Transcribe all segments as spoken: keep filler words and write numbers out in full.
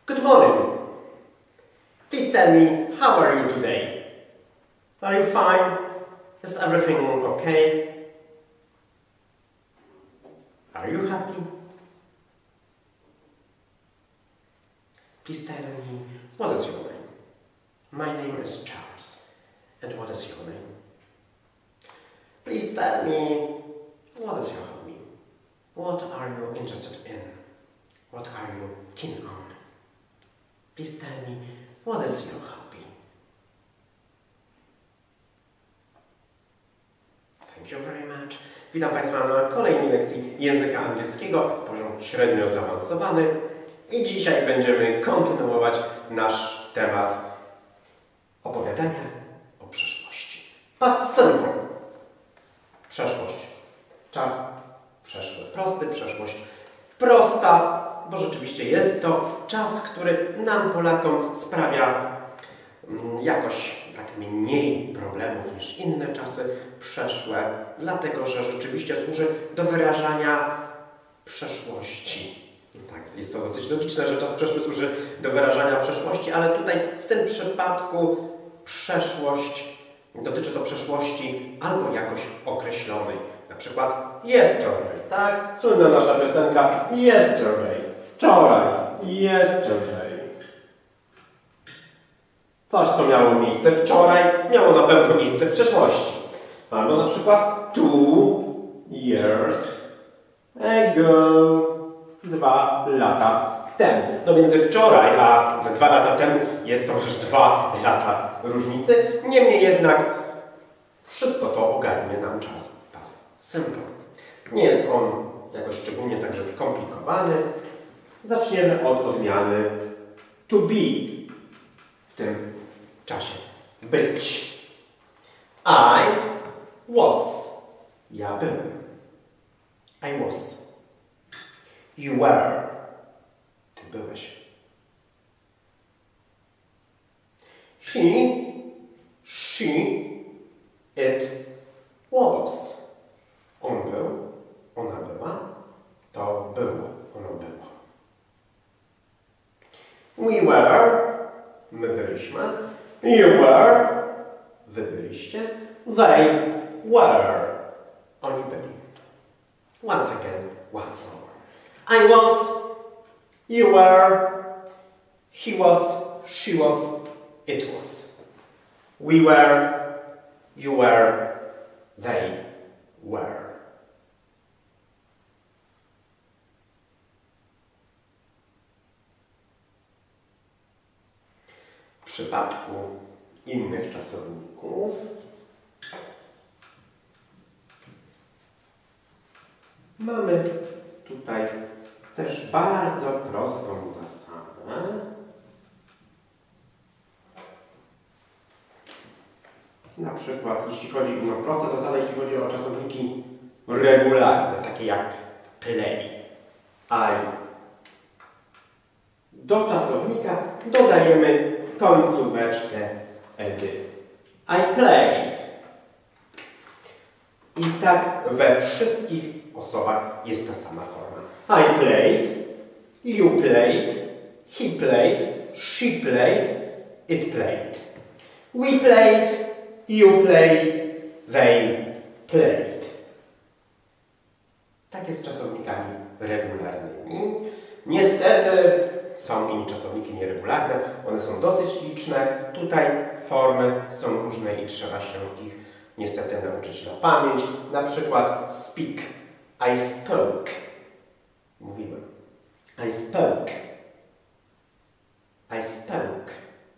Good morning. Please tell me, how are you today? Are you fine? Is everything okay? Are you happy? Please tell me, what is your name? My name is Charles. And what is your name? Please tell me, what is your hobby? What are you interested in? What are you keen on? Please tell me, what is your hobby? Thank you very much. Witam Państwa na kolejnej lekcji języka angielskiego, poziom średnio zaawansowany. I dzisiaj będziemy kontynuować nasz temat opowiadania o przeszłości. Past simple. Przeszłość. Czas przeszły. Prosty, przeszłość prosta, bo rzeczywiście jest to czas, który nam, Polakom, sprawia jakoś tak mniej problemów niż inne czasy przeszłe, dlatego że rzeczywiście służy do wyrażania przeszłości. Tak, jest to dosyć logiczne, że czas przeszły służy do wyrażania przeszłości, ale tutaj w tym przypadku przeszłość dotyczy to przeszłości albo jakoś określonej. Na przykład yesterday, tak? Słynna nasza piosenka yesterday, wczoraj, yesterday. Coś, co miało miejsce wczoraj, miało na pewno miejsce w przeszłości. Albo na przykład two years ago, dwa lata temu. No między wczoraj a dwa lata temu jest są też dwa lata różnicy. Niemniej jednak wszystko to ogarnie nam czas past simple. Nie jest on jakoś szczególnie także skomplikowany. Zaczniemy od odmiany to be w tym czasie. Być. I was. Ja byłem. I was. You were. Ty byłeś. He, she, it was. On był, ona była, to było, ono było. We were, my byliśmy. You were, wy byliście. They were, oni byli. Once again, once more. I was, you were, he was, she was, it was. We were, you were, they were. W przypadku innych czasowników mamy tutaj też bardzo prostą zasadę. Na przykład, jeśli chodzi, no prosta zasada, jeśli chodzi o czasowniki regularne, takie jak play. I. Do czasownika dodajemy końcóweczkę edy. I played. I tak we wszystkich osobach jest ta sama forma. I played, you played, he played, she played, it played. We played, you played, they played. Tak jest z czasownikami regularnymi. Niestety są inni czasowniki nieregularne, one są dosyć liczne. Tutaj formy są różne i trzeba się ich niestety nauczyć na pamięć. Na przykład speak. I spoke. Mówiłem. I spoke. I spoke.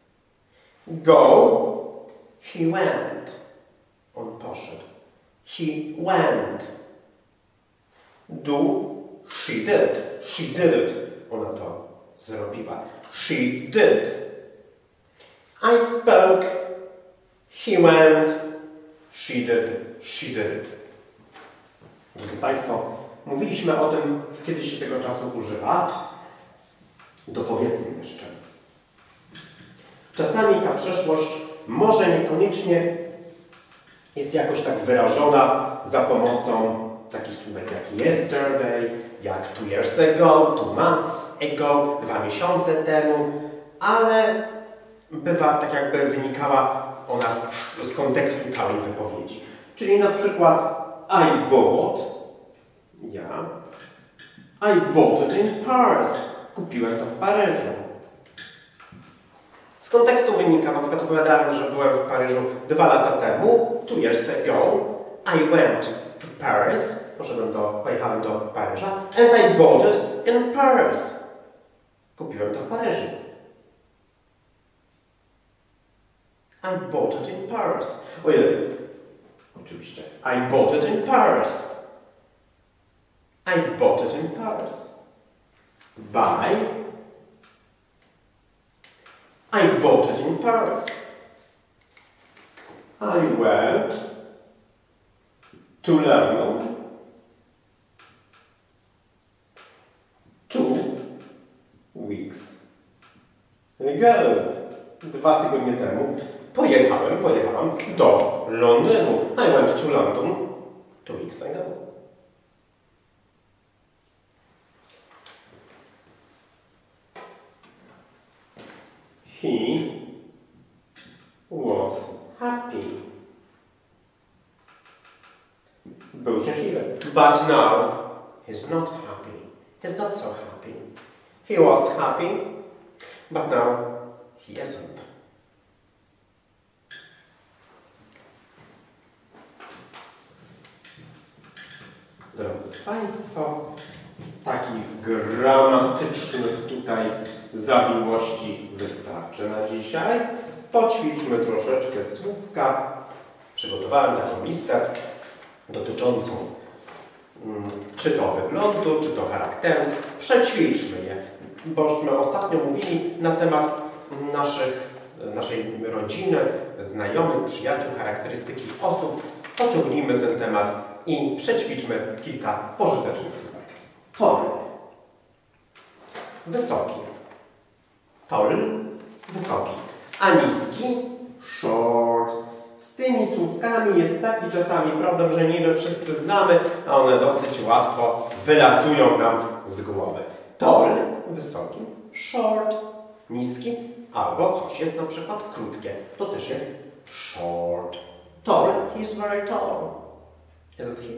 Go. He went. On poszedł. He went. Do. She did. She did it. Ona to zrobiła. She did. I spoke. He went. She did. She did it. Drodzy Państwo, mówiliśmy o tym, kiedy się tego czasu używa. Dopowiedzmy jeszcze. Czasami ta przeszłość może niekoniecznie jest jakoś tak wyrażona za pomocą takich słówek jak yesterday, jak two years ago, two months ago, dwa miesiące temu, ale bywa tak jakby wynikała ona z, z kontekstu całej wypowiedzi. Czyli na przykład I bought, ja, I bought it in Paris. Kupiłem to w Paryżu. Z kontekstu wynika, na przykład opowiadałem, że byłem w Paryżu dwa lata temu, two years ago, I went to Paris, poszedłem do, pojechałem do Paryża, and I bought it in Paris. Kupiłem to w Paryżu. I bought it in Paris. Ojej, oczywiście. I bought it in Paris. I bought it in Paris. Buy. I bought it in Paris. I went to London two weeks ago. Dwa tygodnie temu pojechałem, pojechałam do Londynu. I went to London two weeks ago. He was happy. Był szczęśliwy. But now he's not happy. He's not so happy. He was happy, but now he isn't. Drodzy Państwo, takich gramatycznych tutaj zawiłości wystarczy na dzisiaj. Poćwiczmy troszeczkę słówka. Przygotowałem taką listę dotyczącą mm, czy to wyglądu, czy to charakteru. Przećwiczmy je, bośmy ostatnio mówili na temat naszych, naszej rodziny, znajomych, przyjaciół, charakterystyki osób. Pociągnijmy ten temat i przećwiczmy kilka pożytecznych słówek. Tall. Wysoki. Tall. Wysoki. A niski? Short. Z tymi słówkami jest taki czasami problem, że niby wszyscy znamy, a one dosyć łatwo wylatują nam z głowy. Tall. Wysoki. Short. Niski. Albo coś jest na przykład krótkie. To też jest short. Tall. He is very tall. Isn't he?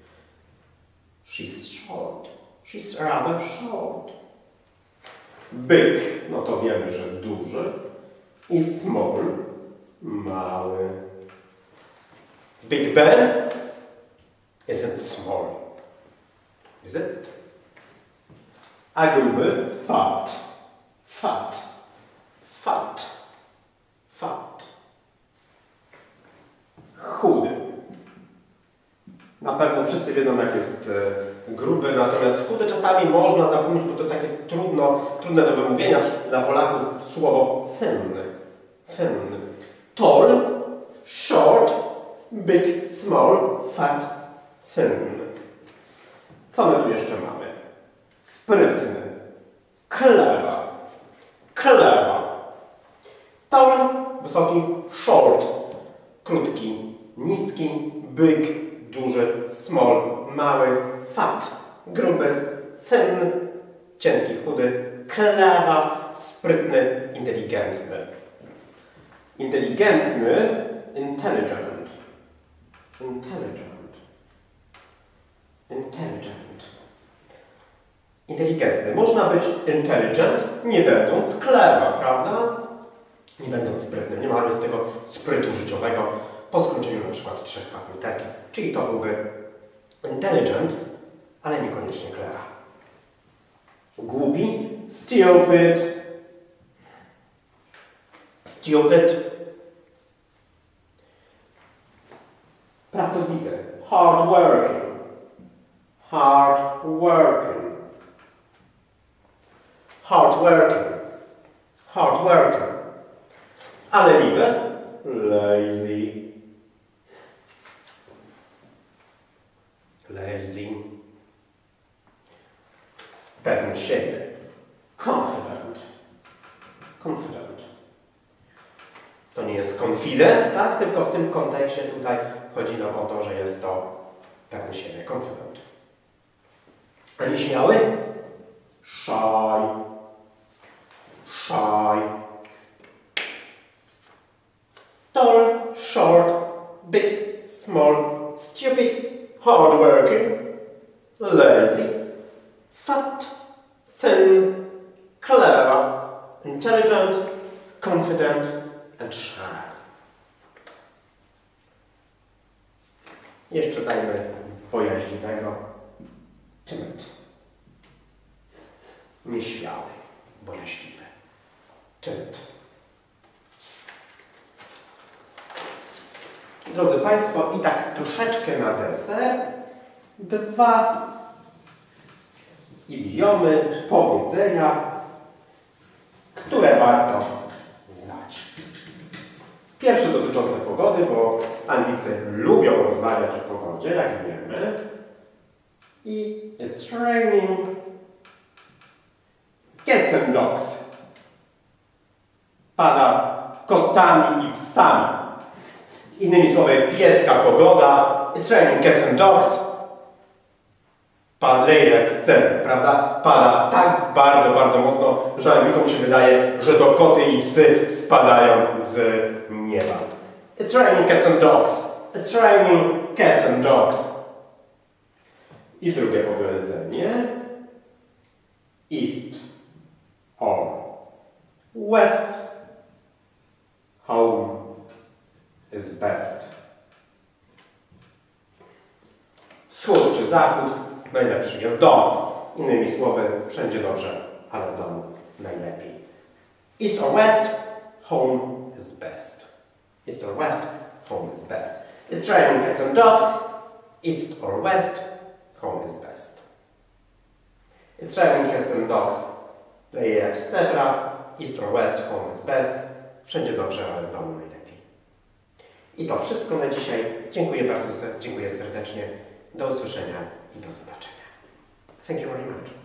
She's short. She's rather short. Big, no to wiemy, że duży. I small, mały. Big Ben isn't small. Is it? A gruby, fat. Fat. Fat. Fat. Chudy. Na pewno wszyscy wiedzą, jak jest e, gruby, natomiast chudy czasami można zapomnieć, bo to takie trudno, trudne do wymówienia dla Polaków słowo thin. Thin. Tall, short, big, small, fat, thin. Co my tu jeszcze mamy? Sprytny. Clever. Clever. Tall, wysoki, short, krótki, niski, big, duży, small, mały, fat, gruby, thin, cienki, chudy, clever, sprytny, inteligentny. Inteligentny, intelligent. Intelligent. Intelligent. Inteligentny. Można być intelligent, nie będąc clever, prawda? Nie będąc sprytnym. Nie mamy z tego sprytu życiowego po skończeniu na przykład trzech fakultetów. Czyli to byłby intelligent, ale niekoniecznie clever. Głupi, stupid. Stupid. Pracowity. Hard working. Hard working. Hard working. Hard working. A leniwy? Lazy. Lazy. Pewny siebie. Confident. Confident. To nie jest confident, tak? Tylko w tym kontekście tutaj chodzi nam o to, że jest to pewny siebie. Confident. A nieśmiały? Shy. big, small, stupid, hardworking, lazy, fat, thin, clever, intelligent, confident and shy. Jeszcze dajmy bojaźliwego, timid. Nieśmiały, bojaźliwy, timid. Drodzy Państwo, i tak troszeczkę na deser, dwa idiomy, powiedzenia, które warto znać. Pierwsze dotyczące pogody, bo Anglicy lubią rozmawiać o pogodzie, jak wiemy. I it's raining cats and dogs. Pada kotami i psami. Innymi słowy, pieska pogoda. It's raining cats and dogs. Leje jak sceny, prawda? Pada tak bardzo, bardzo mocno, że Anglikom się wydaje, że to koty i psy spadają z nieba. It's raining cats and dogs. It's raining cats and dogs. I drugie powiedzenie. East or west. Home is best. Wschód czy zachód, najlepszy jest dom. Innymi słowy, wszędzie dobrze, ale w domu najlepiej. East or west, home is best. East or west, home is best. It's raining cats and dogs. East or west, home is best. It's raining cats and dogs. Leje jak zebra. East or west, home is best. Wszędzie dobrze, ale w domu najlepiej. I to wszystko na dzisiaj. Dziękuję bardzo, dziękuję serdecznie. Do usłyszenia i do zobaczenia. Thank you very much.